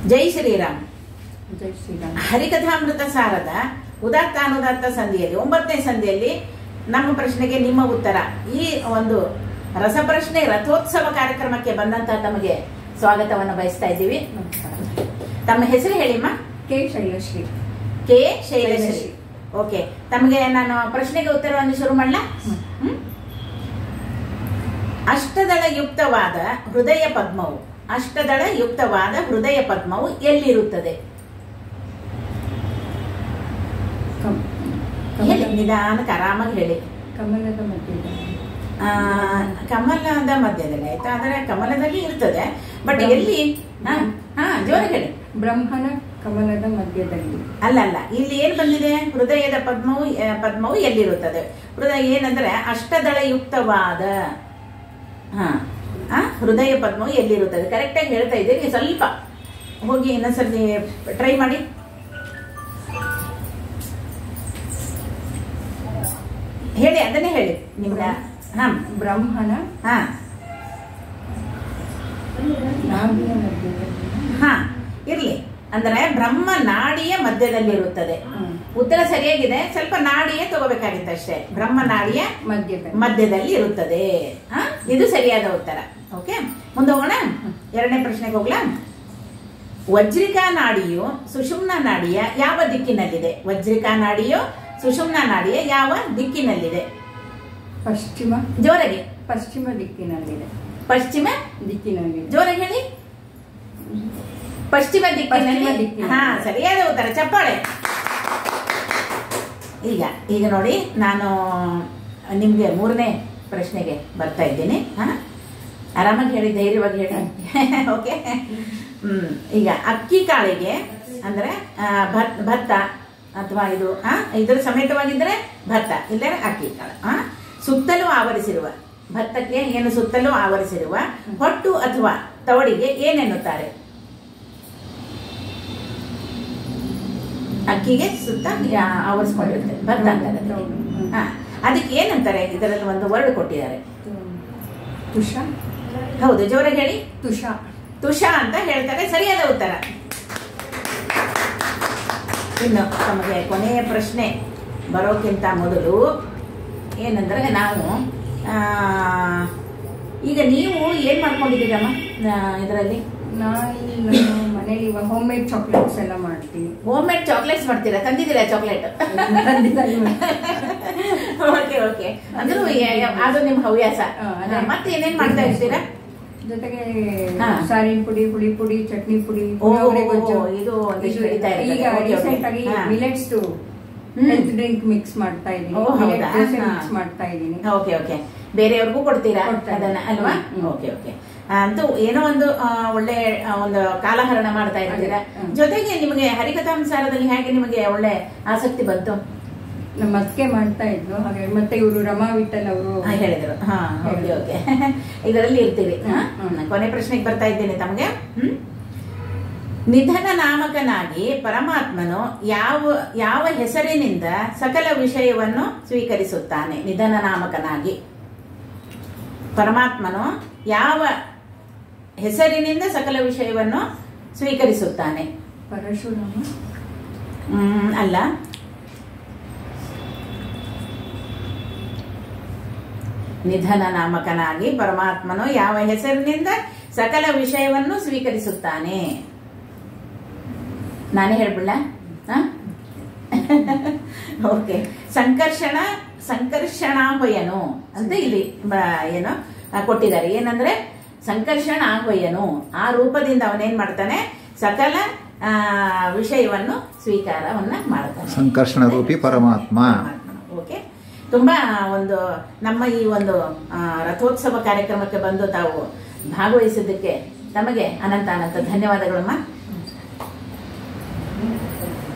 ಜೈ ಶ್ರೀರಾಮ್. ಜೈ ಶ್ರೀರಾಮ್. ಹರಿಕಥಾಮೃತ ಸಾರದ ಉದಾತ್ತ ಅನುದಾತ್ತ ಸಂಧಿಯಲ್ಲಿ 9ನೇ ಸಂಧಿಯಲ್ಲಿ ನಮ್ಮ ಪ್ರಶ್ನೆಗೆ ನಿಮ್ಮ ಉತ್ತರ, ಈ ಒಂದು ರಸಪ್ರಶ್ನೆ ರಥೋತ್ಸವ ಕಾರ್ಯಕ್ರಮಕ್ಕೆ ಬಂದಂತಹ ತಮಗೆ ಸ್ವಾಗತವನ್ನು ಬಯಸ್ತಾ ಇದ್ದೀವಿ. ತಮ್ಮ ಹೆಸರು ಹೇಳಿಮ್ಮ. K Shailashree. K Shailashree. Okay, ತಮಗೆ ನಾನು ಪ್ರಶ್ನೆಗೆ ಉತ್ತರವನ್ನು ಶುರು ಮಾಡಲ. ಅಷ್ಟದಳ ಯುಕ್ತವಾದ ಹೃದಯ ಪದ್ಮವು, ಅಷ್ಟದಳ ಯುಕ್ತವಾದ ಹೃದಯ ಪದ್ಮವು ಎಲ್ಲಿರುತ್ತದೆ? ಹೇಳಿ, ನಿಧಾನಕ್ಕೆ ಆರಾಮಾಗಿ ಹೇಳಿ. ಕಮಲದ ಮಧ್ಯದಲ್ಲಿ. ಕಮಲದ ಮಧ್ಯದಲ್ಲಿ ಆಯ್ತಾ, ಆದರೆ ಕಮಲದಲ್ಲಿ ಇರ್ತದೆ, ಬಟ್ ಎಲ್ಲಿ? ಜೋರ ಹೇಳಿ. ಬ್ರಹ್ಮನ ಕಮಲದ ಮಧ್ಯದಲ್ಲಿ. ಅಲ್ಲ, ಇಲ್ಲಿ ಏನ್ ಬಂದಿದೆ? ಹೃದಯದ ಪದ್ಮವು ಎಲ್ಲಿರುತ್ತದೆ? ಹೃದಯ ಏನಂದ್ರೆ ಅಷ್ಟದಳ ಯುಕ್ತವಾದ ಹೃದಯ ಪದ್ಮವು ಎಲ್ಲಿರುತ್ತದೆ? ಕರೆಕ್ಟ್ ಆಗಿ ಹೇಳ್ತಾ ಇದ್ದೀರಿ. ಸ್ವಲ್ಪ ಹೋಗಿ ಇನ್ನೊಂದ್ಸರಿ ಟ್ರೈ ಮಾಡಿ. ಹೇಳಿ, ಅದನ್ನೇ ಹೇಳಿ. ನಿಮ್ಗೆ ಬ್ರಹ್ಮನ ನಾಭಿಯ ಮಧ್ಯದಲ್ಲಿ. ಇರ್ಲಿ, ಅಂದ್ರೆ ಬ್ರಹ್ಮ ನಾಡಿಯ ಮಧ್ಯದಲ್ಲಿರುತ್ತದೆ. ಉತ್ತರ ಸರಿಯಾಗಿದೆ, ಸ್ವಲ್ಪ ನಾಡಿಯೇ ತಗೋಬೇಕಾಗಿತ್ತು ಅಷ್ಟೇ. ಬ್ರಹ್ಮ ನಾಡಿಯ ಮಧ್ಯದಲ್ಲಿ ಇರುತ್ತದೆ. ಇದು ಸರಿಯಾದ ಉತ್ತರ. ಓಕೆ, ಮುಂದೆ ಹೋಗೋಣ. 2ನೇ ಪ್ರಶ್ನೆಗೆ ಹೋಗ್ಲಾ. ವಜ್ರಿಕಾ ನಾಡಿಯು ಸುಷುಮ್ನ ನಾಡಿಯ ಯಾವ ದಿಕ್ಕಿನಲ್ಲಿದೆ? ವಜ್ರಿಕಾ ನಾಡಿಯು ಸುಷುಮ್ನ ನಾಡಿಯ ಯಾವ ದಿಕ್ಕಿನಲ್ಲಿದೆ? ಪಶ್ಚಿಮ. ಜೋರಾಗಿ. ಪಶ್ಚಿಮ ದಿಕ್ಕಿನಲ್ಲಿದೆ. ಪಶ್ಚಿಮ ದಿಕ್ಕಿನಲ್ಲಿದೆ. ಜೋರಾಗಿ ಹೇಳಿ. ಪಶ್ಚಿಮ ದಿಕ್ಕಿನಲ್ಲಿ. ಸರಿಯಾದ ಉತ್ತರ, ಚಪ್ಪಾಳೆ. ಈಗ ನೋಡಿ, ನಾನು ನಿಮ್ಗೆ 3ನೇ ಪ್ರಶ್ನೆಗೆ ಬರ್ತಾ ಇದ್ದೀನಿ. ಆರಾಮಾಗಿ ಹೇಳಿ, ಧೈರ್ಯವಾಗಿ ಹೇಳಿ. ಓಕೆ. ಈಗ ಅಕ್ಕಿ ಕಾಳಿಗೆ ಅಂದ್ರೆ ಭತ್ತ ಅಥವಾ ಇದು ಇದರ ಸಮೇತವಾಗಿದ್ರೆ ಭತ್ತ, ಇಲ್ಲದ್ರೆ ಅಕ್ಕಿ ಕಾಳು. ಸುತ್ತಲೂ ಆವರಿಸಿರುವ ಭತ್ತಕ್ಕೆ ಏನು ಸುತ್ತಲೂ ಆವರಿಸಿರುವ ಹೊಟ್ಟು ಅಥವಾ ತವಡಿಗೆ ಏನೆನ್ನುತ್ತಾರೆ? ಅಕ್ಕಿಗೆ ಸುತ್ತ ಆವರಿಸ್ಕೊಂಡಿರುತ್ತೆ ಭತ್ತ ಅಂತಾರೆ. ಅದಕ್ಕೆ ಏನಂತಾರೆ? ಇದರಲ್ಲಿ ಒಂದು ವರ್ಡ್ ಕೊಟ್ಟಿದ್ದಾರೆ. ತುಷ. ಹೌದು, ಜೋರಾಗಿ ಹೇಳಿ. ತುಷ. ತುಷ ಅಂತ ಹೇಳ್ತಾರೆ. ಸರಿಯಾದ ಉತ್ತರ. ಇನ್ನು ತಮಗೆ ಕೊನೆಯ ಪ್ರಶ್ನೆ ಬರೋಕ್ಕಿಂತ ಮೊದಲು ಏನಂದ್ರೆ, ನಾವು ಈಗ ನೀವು ಏನ್ ಮಾಡ್ಕೊಂಡಿದ್ದೀರಮ್ಮ ಇದರಲ್ಲಿ? ನಾನು ಮನೇಲಿ ಹೋಮ್ ಮೇಡ್ ಚಾಕ್ಲೇಟ್ಸ್ ಎಲ್ಲ ಮಾಡ್ತೀನಿ. ಹೋಮ್ ಮೇಡ್ ಚಾಕ್ಲೇಟ್ಸ್ ಮಾಡ್ತೀರಾ? ತಂದಿದ್ದೀರಾ ಚಾಕ್ಲೇಟ್? ಓಕೆ ಓಕೆ, ಅಂದ್ರೂ ಅದು ನಿಮ್ ಹವ್ಯಾಸ. ಮತ್ತೆ ಏನೇನ್ ಮಾಡ್ತಾ ಇರ್ತೀರಾ? ಜೊತೆಗೆ ಸಾರಿನ ಪುಡಿ, ಹುಳಿ ಪುಡಿ, ಚಟ್ನಿ ಪುಡಿ, ಇದು ಈಗ ರೀಸೆಂಟ್ ಆಗಿ ಮಿಲೆಟ್ಸ್ ಹೆಲ್ತ್ ಡ್ರಿಂಕ್ ಮಿಕ್ಸ್ ಮಾಡ್ತಾ ಇದ್ದೀನಿ. ಮಿಕ್ಸ್ ಮಾಡ್ತಾ ಇದ್ದೀನಿ. ಓಕೆ ಓಕೆ, ಬೇರೆಯವ್ರಿಗೂ ಕೊಡ್ತೀರಾ ಅದನ್ನ ಅಲ್ವಾ? ಓಕೆ ಓಕೆ, ಅಂತೂ ಏನೋ ಒಂದು ಒಳ್ಳೆ ಒಂದು ಕಾಲಹರಣ ಮಾಡ್ತಾ ಇರ್ತೀರಾ. ಜೊತೆಗೆ ನಿಮಗೆ ಹರಿಕಥಾನುಸಾರದಲ್ಲಿ ಹೇಗೆ ನಿಮಗೆ ಒಳ್ಳೆ ಆಸಕ್ತಿ ಬಂತು? ನಮ್ಮ ಅತ್ತಿಗೆ ಮಾಡ್ತಾ ಇದ್ರು ಹಾಗೆ, ಮತ್ತೆ ಇವರು ರಮಾ ವಿಠಲ್ ಅವರು ಹೇಳಿದ್ರು. ಓಕೆ ಓಕೆ, ಇದರಲ್ಲಿ ಇರ್ತೀರಿ. ಕೊನೆ ಪ್ರಶ್ನೆಗೆ ಬರ್ತಾ ಇದ್ದೇನೆ ತಮಗೆ. ನಿಧನ ನಾಮಕನಾಗಿ ಪರಮಾತ್ಮನು ಯಾವ ಹೆಸರಿನಿಂದ ಸಕಲ ವಿಷಯವನ್ನು ಸ್ವೀಕರಿಸುತ್ತಾನೆ? ನಿಧನ ನಾಮಕನಾಗಿ ಪರಮಾತ್ಮನು ಯಾವ ಹೆಸರಿನಿಂದ ಸಕಲ ವಿಷಯವನ್ನು ಸ್ವೀಕರಿಸುತ್ತಾನೆ? ಪರಶುರಾಮ. ಅಲ್ಲ, ನಿಧನ ನಾಮಕನಾಗಿ ಪರಮಾತ್ಮನು ಯಾವ ಹೆಸರಿನಿಂದ ಸಕಲ ವಿಷಯವನ್ನು ಸ್ವೀಕರಿಸುತ್ತಾನೆ? ನಾನೇ ಹೇಳ್ಬಿಡ್ಲ? ಓಕೆ, ಸಂಕರ್ಷಣಾಹ್ವಯನು ಅಂತ ಇಲ್ಲಿ ಏನು ಕೊಟ್ಟಿದ್ದಾರೆ. ಏನಂದ್ರೆ ಸಂಕರ್ಷಣಾಹ್ವಯನು, ಆ ರೂಪದಿಂದ ಅವನೇನ್ ಮಾಡ್ತಾನೆ? ಸಕಲ ವಿಷಯವನ್ನು ಸ್ವೀಕಾರವನ್ನ ಮಾಡ್ತಾನೆ. ಸಂಕರ್ಷಣ ರೂಪಿ ಪರಮಾತ್ಮ. ಓಕೆ, ತುಂಬಾ ಒಂದು ನಮ್ಮ ಈ ಒಂದು ರಥೋತ್ಸವ ಕಾರ್ಯಕ್ರಮಕ್ಕೆ ಬಂದು ತಾವು ಭಾಗವಹಿಸಿದ್ದಕ್ಕೆ ತಮಗೆ ಅನಂತ ಧನ್ಯವಾದಗಳಮ್ಮ.